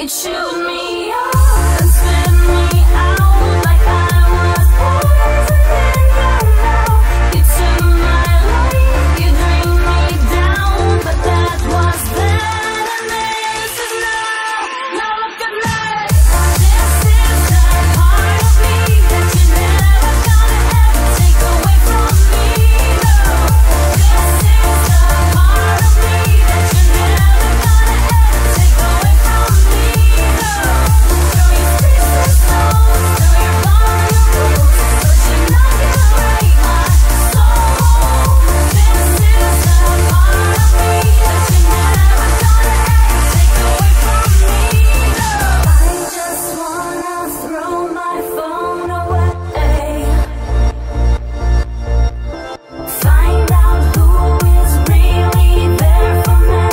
You chewed me up and spit me out like I was poison in your mouth. You took my life, you drained me down, but that was then and this is now. Now look at me. This is the part of me that you never gonna ever take away from me. No, this is the part of me that you never gonna ever take away from me. Throw your sticks and stones, throw your vulnerable, but you know you break my soul. This is the part of me that you never gonna ever take away from me. I just wanna throw my phone away, find out who is really there for me.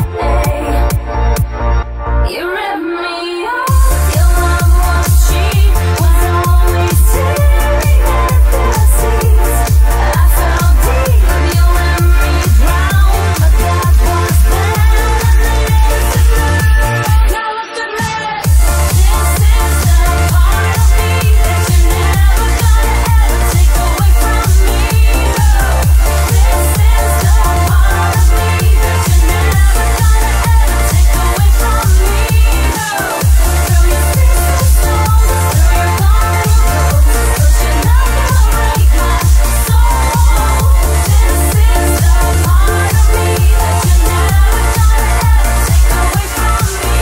You ripped me off, your love was cheap, was always tearing at the seams. I fell deep, you let me drown, but that was then and this is now. Now look at me. This is the part of me that you never gonna ever take away from me. This is the part of me that you never gonna ever take away from me. Throw your sticks and stones, throw your vulnerable, but you know you'll break my soul. This is the part of me that you never gonna ever take away from me.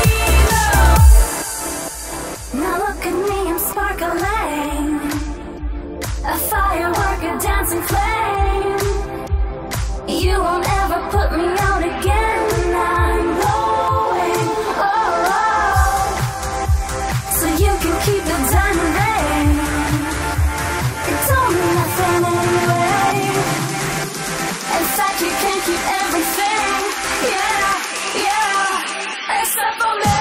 Now look at me, I'm sparkling, a firework, a dancing flame. You won't ever put me out again, I'm glowing, oh. So you can keep the diamond ring, it don't mean nothing anyway. In fact, you can't keep everything, yeah, yeah, except for me.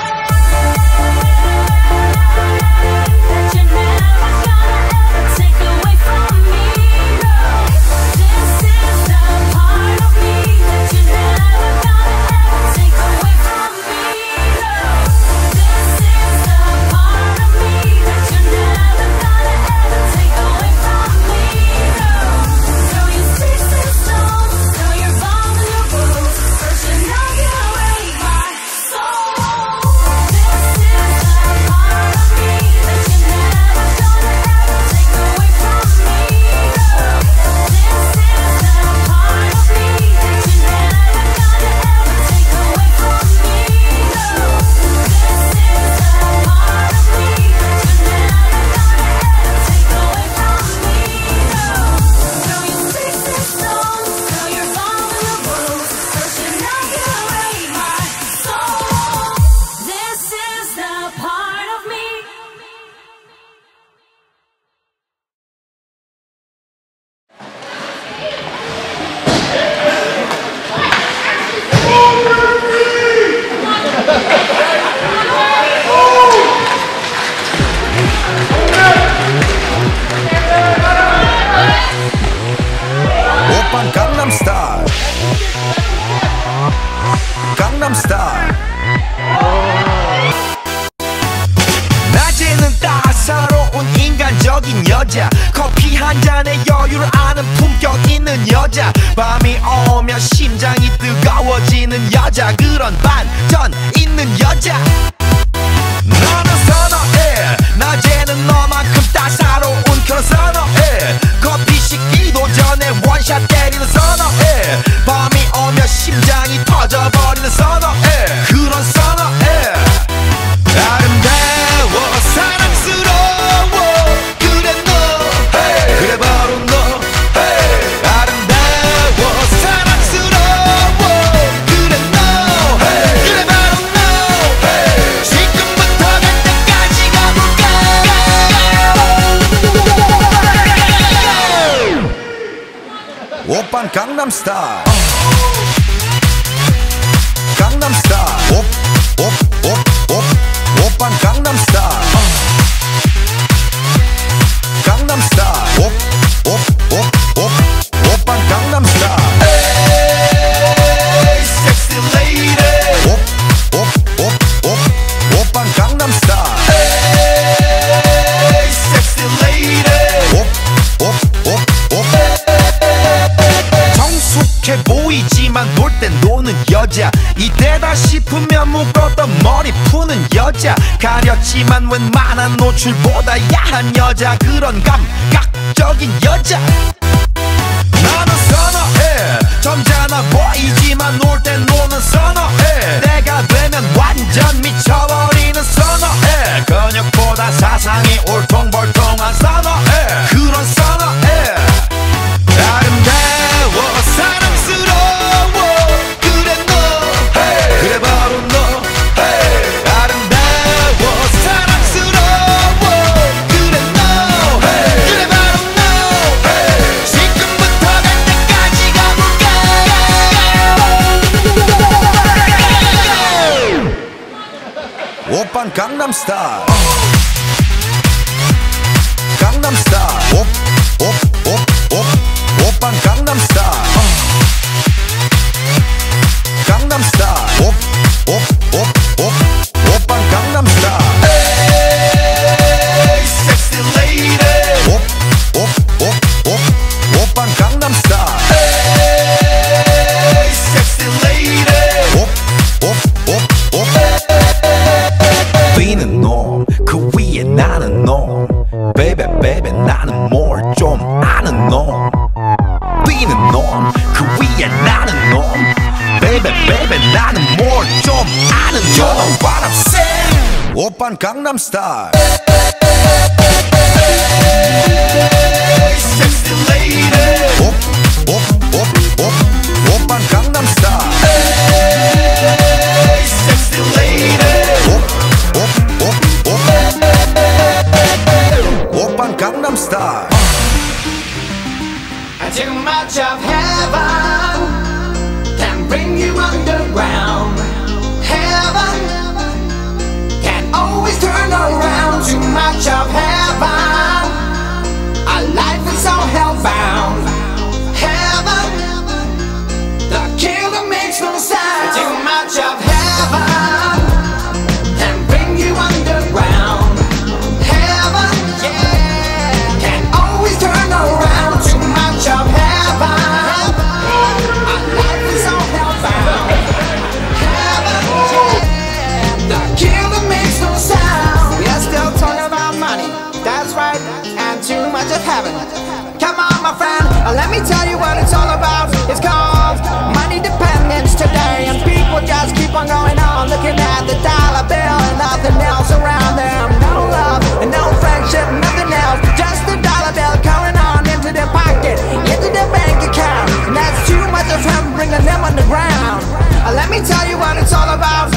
That you're never gonna ever take away from me. No, this is the part of me that you're never gonna ever take away from me. No, this is the part of me that you're never gonna ever take away from me. No, throw your sticks and stones, throw your vulnerable, but you know you'll break my soul. This is the part of me that you're never gonna ever take away from me. No, this is the part of me that you're never gonna ever take away from me. No, this is the part of me that you're never gonna ever take away from me. No, throw your sticks and stones, throw your vulnerable, but you know you'll break my soul. This is the part of me. 오빤 강남스타일 강남스타일 낮에는 따사로운 인간적인 여자, 커피 한 잔에 여유를 아는 품격 있는 여자, 밤이 오면 심장이 뜨거워지는 여자, 그런 반전 있는 여자. 너는 선호해, 낮에는 너만큼 따사로운 그런 선호해, 커피 식기도 전에 원샷 때리는 선호해, 밤이 오면 심장이 터져버리는 선호해, 그런 선호해. 아름다워 사랑스러워 그래 너, hey. 그래 바로 너, hey. 아름다워 사랑스러워 그래 너, hey. 그래 바로 너, hey. 지금부터 갈 때까지 가볼까. 오빤 강남스타일 강남스타일 오빤 강남스타일 강남스타일 오빤 강남스타일 에이 섹시 레이디 오빤 강남 보이지만 놀 땐 노는 여자. 이때다 싶으면 묶었던 머리 푸는 여자. 가렸지만 웬만한 노출보다 야한 여자. 그런 감각적인 여자 나는 선호해. 점잖아 보이지만 놀 땐 노는 선호해. 내가 되면 완전 미쳐버리는 선호해. 근육보다 사상이 울퉁불퉁한 선호해. 그런 선호해. 아름다워 사랑스러워 그래 너 hey. 그래 바로 너 hey. 아름다워 사랑스러워 그래 너 hey. 그래 바로 너 hey. 지금부터 갈 때까지 가볼까. 오빤 강남스타일 강남스타일 오빤 강남스타일 강남스타일 오빤 강남스타일 에이 섹시 레이디 오빤 강남스타일 에이 섹시 레이디 뛰는 놈 그 위에 나는 놈 베이베 베이베 나는 뭘 좀 아는 놈. 뛰는 놈 그 위에 나는 놈 베이베 베이베 나는 뭘 좀 아는 놈. You know what I'm saying. 오빤 강남스타일 Sexy lady 오빤 강남스타일 Sexy lady 오빤 강남스타일. Too much of heaven can bring you underground. Heaven can always turn around. Too much of heaven, our life is so hellbound. Heaven, the killer makes no sound. Too much of heaven can bring you underground. Heaven, yeah, can always turn around. Too much of heaven, our life is all hellbound. Heaven, yeah, the killer makes no sound. We are still talking about money, that's right, and too much of heaven. Come on, my friend, let me tell you what it's all about. It's called money dependence today, and people just keep on going on, looking at the dollar bill and nothing else around them. No love and no friendship, nothing else, just the dollar bill coming on into their pocket, into their bank account, and that's too much of him bringing them underground. Let me tell you what it's all about.